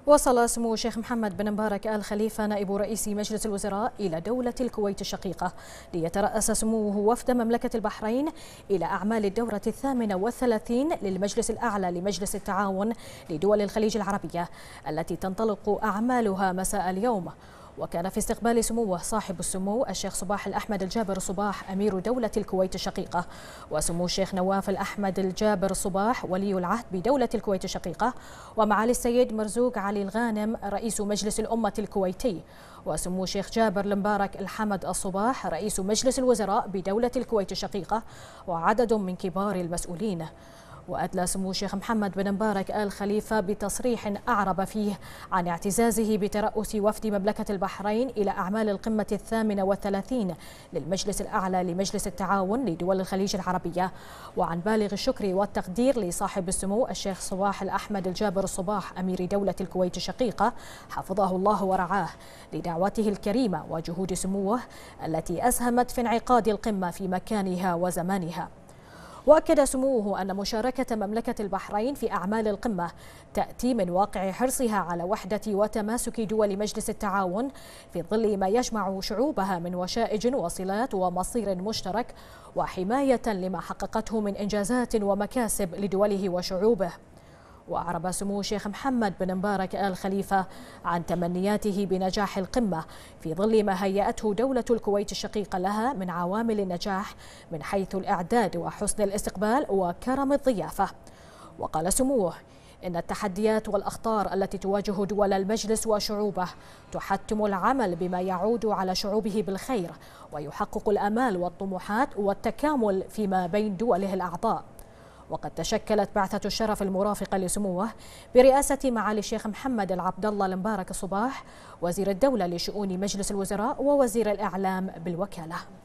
وصل سمو الشيخ محمد بن مبارك آل خليفة نائب رئيس مجلس الوزراء إلى دولة الكويت الشقيقة ليترأس سموه وفد مملكة البحرين إلى أعمال الدورة 38 للمجلس الأعلى لمجلس التعاون لدول الخليج العربية التي تنطلق أعمالها مساء اليوم. وكان في استقبال سموه صاحب السمو الشيخ صباح الأحمد الجابر صباح أمير دولة الكويت الشقيقة، وسمو الشيخ نواف الأحمد الجابر صباح ولي العهد بدولة الكويت الشقيقة، ومعالي السيد مرزوق علي الغانم رئيس مجلس الأمة الكويتي، وسمو الشيخ جابر المبارك الحمد الصباح رئيس مجلس الوزراء بدولة الكويت الشقيقة، وعدد من كبار المسؤولين. وأدلى سمو الشيخ محمد بن مبارك آل خليفة بتصريح أعرب فيه عن اعتزازه بترأس وفد مملكة البحرين إلى أعمال القمة 38 للمجلس الأعلى لمجلس التعاون لدول الخليج العربية، وعن بالغ الشكر والتقدير لصاحب السمو الشيخ صباح الأحمد الجابر صباح أمير دولة الكويت الشقيقة حفظه الله ورعاه لدعوته الكريمة وجهود سموه التي أسهمت في انعقاد القمة في مكانها وزمانها. وأكد سموه أن مشاركة مملكة البحرين في أعمال القمة تأتي من واقع حرصها على وحدة وتماسك دول مجلس التعاون في ظل ما يجمع شعوبها من وشائج وصلات ومصير مشترك، وحماية لما حققته من إنجازات ومكاسب لدوله وشعوبه. وأعرب سمو الشيخ محمد بن مبارك آل خليفة عن تمنياته بنجاح القمة في ظل ما هيأته دولة الكويت الشقيقة لها من عوامل النجاح من حيث الإعداد وحسن الاستقبال وكرم الضيافة. وقال سموه إن التحديات والأخطار التي تواجه دول المجلس وشعوبه تحتم العمل بما يعود على شعوبه بالخير ويحقق الآمال والطموحات والتكامل فيما بين دوله الأعضاء. وقد تشكلت بعثة الشرف المرافقة لسموه برئاسة معالي الشيخ محمد العبد الله المبارك صباح وزير الدولة لشؤون مجلس الوزراء ووزير الإعلام بالوكالة.